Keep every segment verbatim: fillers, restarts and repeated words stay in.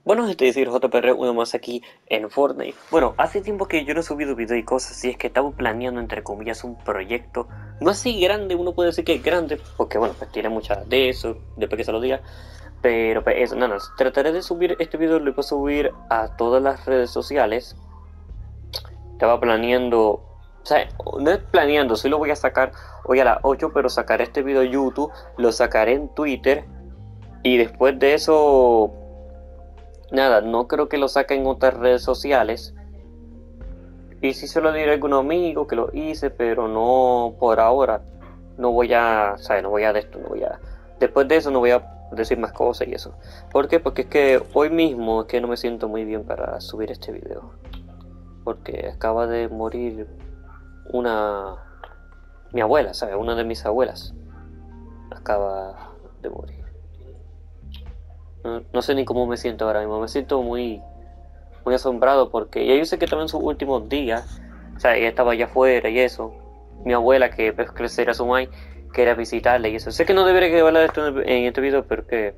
Bueno, es decir, J P R, uno más aquí en Fortnite. Bueno, hace tiempo que yo no he subido video y cosas, y es que estamos planeando, entre comillas, un proyecto. No así grande, uno puede decir que es grande, porque bueno, pues tiene mucha de eso, después que se lo diga. Pero pues eso, nada, trataré de subir este video, lo voy a subir a todas las redes sociales. Estaba planeando, o sea, no es planeando, sí lo voy a sacar hoy a las ocho, pero sacaré este video en YouTube, lo sacaré en Twitter, y después de eso nada, no creo que lo saque en otras redes sociales. Y sí se lo diré a algún amigo que lo hice, pero no por ahora. No voy a, ¿sabes? No voy a de esto, no voy a. Después de eso no voy a decir más cosas y eso. ¿Por qué? Porque es que hoy mismo es que no me siento muy bien para subir este video. Porque acaba de morir una. Mi abuela, ¿sabes? Una de mis abuelas. Acaba de morir. No, no sé ni cómo me siento ahora mismo. Me siento muy muy asombrado porque ya yo sé que también en sus últimos días, o sea, ella estaba allá afuera y eso, mi abuela que pues crecer su mai, quería visitarle y eso. Sé que no debería que hablar de esto en, en este video, pero que,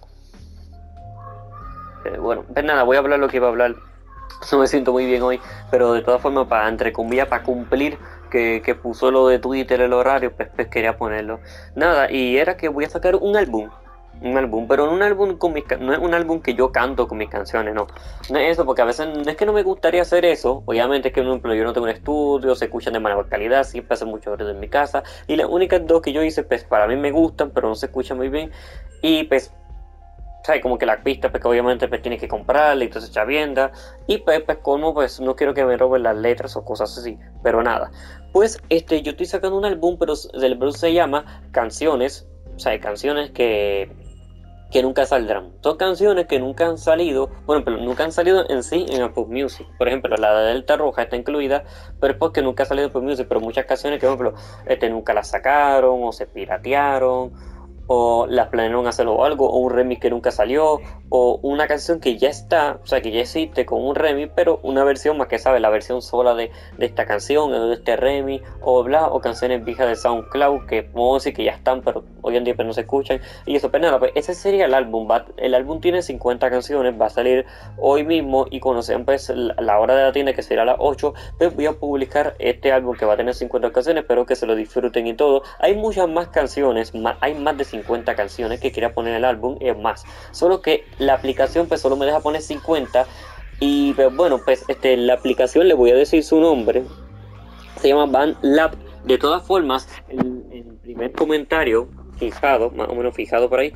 eh, bueno, pues nada, voy a hablar lo que iba a hablar. No me siento muy bien hoy, pero de todas formas, para, entre comillas, para cumplir que, que puso lo de Twitter el horario, pues, pues quería ponerlo. Nada, y era que voy a sacar un álbum. Un álbum, pero no un álbum con mis no es un álbum que yo canto con mis canciones, no. No es eso, porque a veces no es que no me gustaría hacer eso. Obviamente es que, por ejemplo, yo no tengo un estudio, se escuchan de mala calidad, siempre hacen mucho ruido en mi casa. Y las únicas dos que yo hice, pues para mí me gustan, pero no se escuchan muy bien. Y pues ¿sabes? Como que la pista, pues que obviamente pues tienes que comprarla y entonces chavienda. Y pues, pues como pues no quiero que me roben las letras o cosas así. Pero nada. Pues este, yo estoy sacando un álbum, pero el álbum se llama Canciones. O sea, canciones que, que nunca saldrán. Son canciones que nunca han salido. Bueno, pero nunca han salido en sí en Apple Music. Por ejemplo, la de Delta Roja está incluida, pero es porque nunca ha salido en Apple Music. Pero muchas canciones que, por ejemplo, este, nunca las sacaron o se piratearon o las planearon hacerlo o algo, o un remix que nunca salió, o una canción que ya está, o sea, que ya existe con un remix, pero una versión más que sabe, la versión sola de, de esta canción, o de este remix, o bla, o canciones viejas de SoundCloud que podemos decir que ya están, pero hoy en día pues no se escuchan, y eso, pues nada, pues ese sería el álbum, va, el álbum tiene cincuenta canciones, va a salir hoy mismo, y cuando sean pues la, la hora de la tienda, que será a las ocho, pues voy a publicar este álbum que va a tener cincuenta canciones, espero que se lo disfruten y todo. Hay muchas más canciones, más, hay más de cincuenta canciones que quería poner en el álbum, es más, solo que la aplicación pues solo me deja poner cincuenta y pues, bueno, pues este, la aplicación le voy a decir su nombre, se llama BandLab. De todas formas, el, el primer comentario fijado, más o menos fijado por ahí,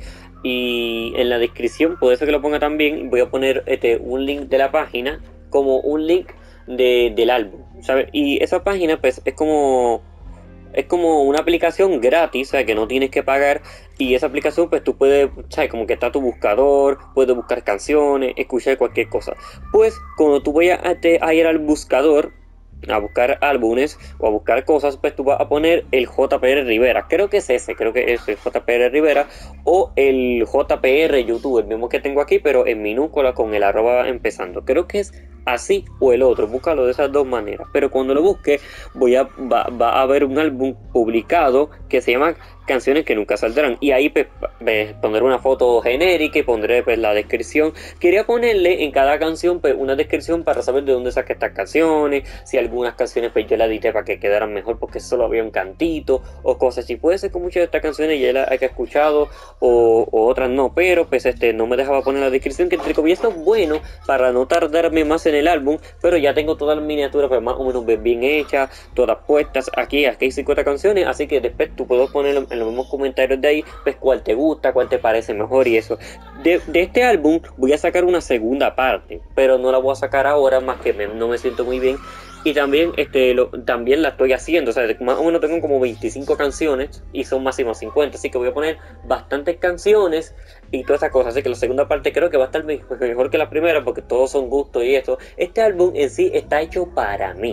y en la descripción puede ser que lo ponga también, voy a poner este, un link de la página como un link de, del álbum, ¿sabes? Y esa página pues es como es como una aplicación gratis, ¿sabes? Que no tienes que pagar. Y esa aplicación, pues tú puedes, ¿sabes? Como que está tu buscador, puedes buscar canciones, escuchar cualquier cosa. Pues cuando tú vayas a, te- a ir al buscador, a buscar álbumes o a buscar cosas, pues tú vas a poner el J P R Rivera. Creo que es ese, creo que es el J P R Rivera o el J P R YouTube, el mismo que tengo aquí, pero en minúscula con el arroba empezando. Creo que es así o el otro, búscalo de esas dos maneras. Pero cuando lo busque, voy a, va, va a haber un álbum publicado que se llama Canciones que nunca saldrán. Y ahí pues, pues, pondré una foto genérica y pondré pues, la descripción. Quería ponerle en cada canción pues, una descripción para saber de dónde saqué estas canciones. Si algunas canciones pues yo las edité para que quedaran mejor porque solo había un cantito o cosas así. Puede ser que muchas de estas canciones ya las haya escuchado o, o otras no. Pero pues este no me dejaba poner la descripción, que entre comillas es bueno para no tardarme más en el álbum. Pero ya tengo todas las miniaturas pues, más o menos bien hechas, todas puestas. Aquí, aquí hay cincuenta canciones. Así que después tú puedes poner en los mismos comentarios de ahí, pues cuál te gusta, cuál te parece mejor y eso. De, de este álbum voy a sacar una segunda parte, pero no la voy a sacar ahora, más que me, no me siento muy bien. Y también, este, lo, también la estoy haciendo, o sea, más o menos tengo como veinticinco canciones y son máximo cincuenta, así que voy a poner bastantes canciones y todas esas cosas, así que la segunda parte creo que va a estar mejor que la primera porque todos son gustos y eso. Este álbum en sí está hecho para mí.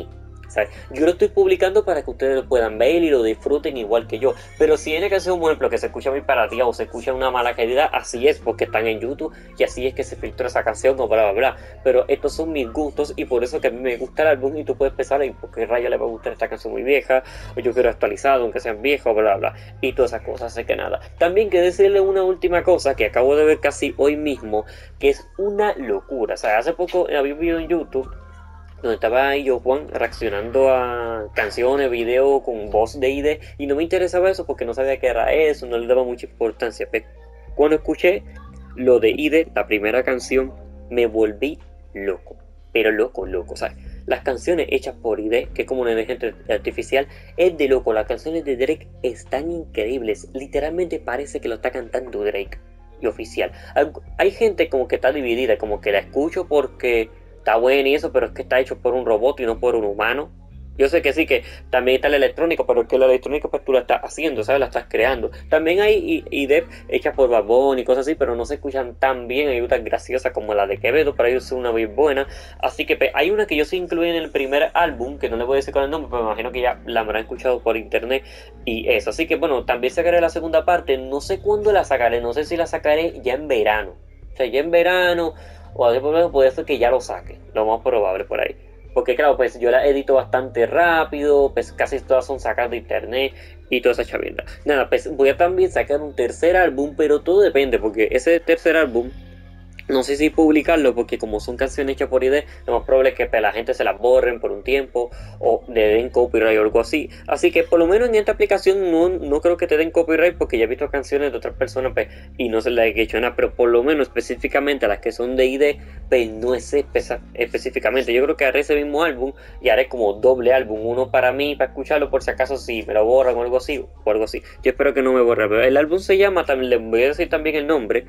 ¿sabes? Yo lo estoy publicando para que ustedes lo puedan ver y lo disfruten igual que yo. Pero si hay una canción, por ejemplo, que se escucha muy pirateada o se escucha una mala calidad, así es porque están en YouTube y así es que se filtró esa canción o bla bla bla. Pero estos son mis gustos y por eso que a mí me gusta el álbum y tú puedes pensar en por qué raya le va a gustar esta canción muy vieja o yo quiero actualizado aunque sean viejos, bla bla bla. Y todas esas cosas, así que nada. También quiero decirle una última cosa que acabo de ver casi hoy mismo, que es una locura. O sea, hace poco había un video en YouTube donde estaba yo Juan reaccionando a canciones, videos con voz de I D y no me interesaba eso porque no sabía qué era eso, no le daba mucha importancia. Pero cuando escuché lo de I D, la primera canción, me volví loco, pero loco, loco, ¿sabes? Las canciones hechas por I D, que es como una inteligencia artificial, es de loco. Las canciones de Drake están increíbles, literalmente parece que lo está cantando Drake y oficial. Hay gente como que está dividida, como que la escucho porque está bueno y eso, pero es que está hecho por un robot y no por un humano. Yo sé que sí, que también está el electrónico, pero es que la electrónica pues tú la estás haciendo, ¿sabes? La estás creando. También hay I D hechas por Bad Bunny y cosas así, pero no se escuchan tan bien. Hay otras graciosas como la de Quevedo, para ellos es una muy buena. Así que pues, hay una que yo sí incluí en el primer álbum, que no le voy a decir con el nombre, pero me imagino que ya la habrán escuchado por internet y eso. Así que bueno, también sacaré la segunda parte. No sé cuándo la sacaré, no sé si la sacaré ya en verano. O sea, ya en verano o a ver, puede ser que ya lo saque, lo más probable por ahí. Porque claro, pues yo la edito bastante rápido, pues casi todas son sacadas de internet y toda esa chavienda. Nada, pues voy a también sacar un tercer álbum, pero todo depende, porque ese tercer álbum no sé si publicarlo porque como son canciones hechas por I D, lo más probable es que pues, la gente se las borren por un tiempo o le den copyright o algo así. Así que por lo menos en esta aplicación no, no creo que te den copyright porque ya he visto canciones de otras personas pues, y no se las he hecho nada. Pero por lo menos específicamente las que son de I D, pues no es específicamente. Yo creo que haré ese mismo álbum y haré como doble álbum. Uno para mí, para escucharlo por si acaso si me lo borran o algo así. O algo así. Yo espero que no me borren. Pero el álbum se llama, también les voy a decir también el nombre.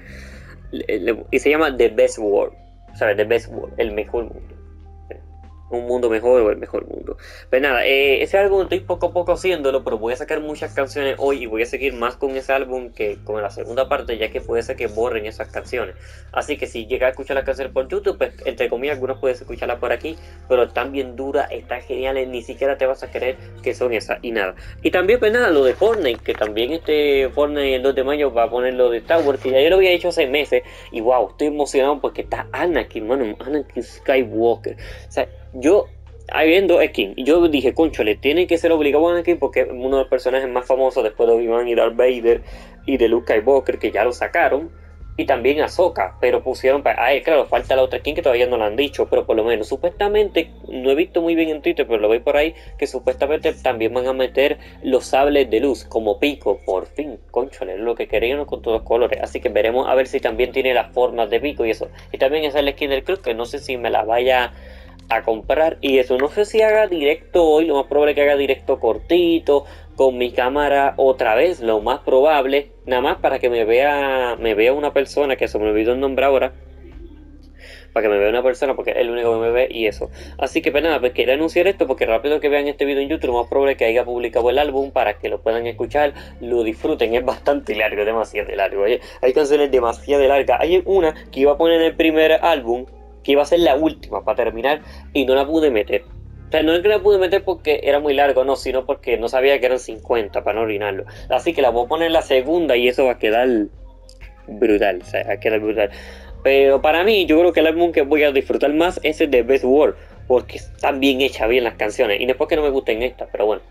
Y se llama The Best World, ¿sabes? The Best World, el mejor mundo. Un mundo mejor o el mejor mundo. Pues nada, eh, ese álbum estoy poco a poco haciéndolo, pero voy a sacar muchas canciones hoy y voy a seguir más con ese álbum que con la segunda parte, ya que puede ser que borren esas canciones. Así que si llegas a escuchar las canciones por YouTube, pues entre comillas, algunas puedes escucharlas por aquí, pero están bien duras, están geniales, ni siquiera te vas a creer que son esas y nada. Y también, pues nada, lo de Fortnite, que también este Fortnite el dos de mayo va a poner lo de Star Wars, que ya yo lo había hecho hace meses, y wow, estoy emocionado porque está Anakin, mano, Anakin Skywalker. O sea, yo, viendo Skin, y yo dije, conchole, tiene que ser obligado a Anakin porque es uno de los personajes más famosos después de Obi-Wan y Darth Vader y de Luke Skywalker, que ya lo sacaron, y también Ahsoka, pero pusieron para ah, claro, falta la otra skin que todavía no lo han dicho, pero por lo menos, supuestamente, no he visto muy bien en Twitter, pero lo veo por ahí, que supuestamente también van a meter los sables de luz como Pico, por fin, conchole, lo que querían con todos los colores, así que veremos a ver si también tiene las formas de Pico y eso, y también esa es la skin del Cruz, que no sé si me la vaya a comprar y eso, no sé si haga directo hoy, lo más probable es que haga directo cortito con mi cámara otra vez, lo más probable, nada más para que me vea me vea una persona, que se me olvidó el nombre ahora, para que me vea una persona porque es el único que me ve y eso. Así que pues nada, pues quería anunciar esto porque rápido que vean este video en YouTube, lo más probable es que haya publicado el álbum para que lo puedan escuchar, lo disfruten, es bastante largo, es demasiado largo, ¿eh? Hay canciones demasiado largas, hay una que iba a poner en el primer álbum, que iba a ser la última para terminar y no la pude meter. O sea, no es que la pude meter porque era muy largo, no, sino porque no sabía que eran cincuenta para no orinarlo. Así que la voy a poner en la segunda y eso va a quedar brutal, o sea, va a quedar brutal. Pero para mí, yo creo que el álbum que voy a disfrutar más es el de Best World, porque están bien hechas bien las canciones. Y no es porque no me gusten estas, pero bueno.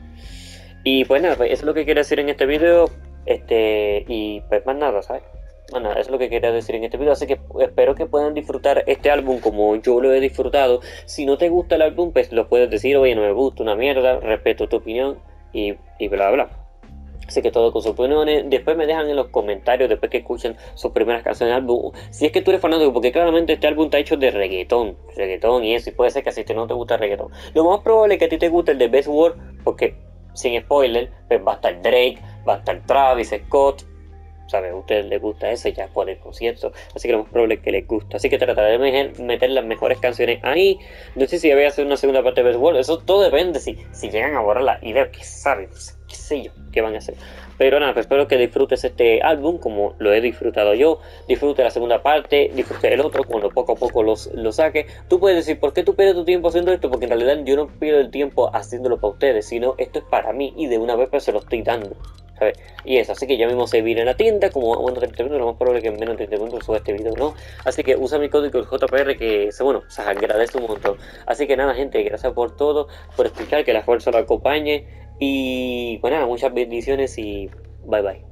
Y pues nada, pues eso es lo que quería decir en este video. Este, y pues más nada, ¿sabes? Bueno, eso es lo que quería decir en este video, así que espero que puedan disfrutar este álbum como yo lo he disfrutado. Si no te gusta el álbum, pues lo puedes decir, oye, no me gusta, una mierda, respeto tu opinión y, y bla bla. Así que todo con sus opiniones, después me dejan en los comentarios, después que escuchen sus primeras canciones del álbum, si es que tú eres fanático, porque claramente este álbum está hecho de reggaetón, reggaetón y eso, y puede ser que así te no te gusta el reggaetón. Lo más probable es que a ti te guste el de Best World, porque sin spoiler, pues va a estar Drake, va a estar Travis Scott, ¿sabes? A ustedes les gusta eso ya por el concierto, así que lo más probable es que les guste. Así que trataré de meter las mejores canciones ahí. No sé si voy a hacer una segunda parte de Westworld, eso todo depende si, si llegan a borrar la idea, que saben, qué sé yo, qué van a hacer. Pero nada, pues espero que disfrutes este álbum como lo he disfrutado yo. Disfrute la segunda parte, disfrute el otro cuando poco a poco los, lo saque. Tú puedes decir, ¿por qué tú pierdes tu tiempo haciendo esto? Porque en realidad yo no pierdo el tiempo haciéndolo para ustedes, sino esto es para mí y de una vez pues se lo estoy dando, ¿sabes? Y eso, así que ya mismo se viene en la tienda, como bueno, treinta minutos, lo más probable es que en menos de treinta minutos suba este video, ¿no? Así que usa mi código J P R que, bueno, se agradece un montón. Así que nada, gente, gracias por todo, por escuchar, que la fuerza lo acompañe. Y bueno, nada, muchas bendiciones y bye bye.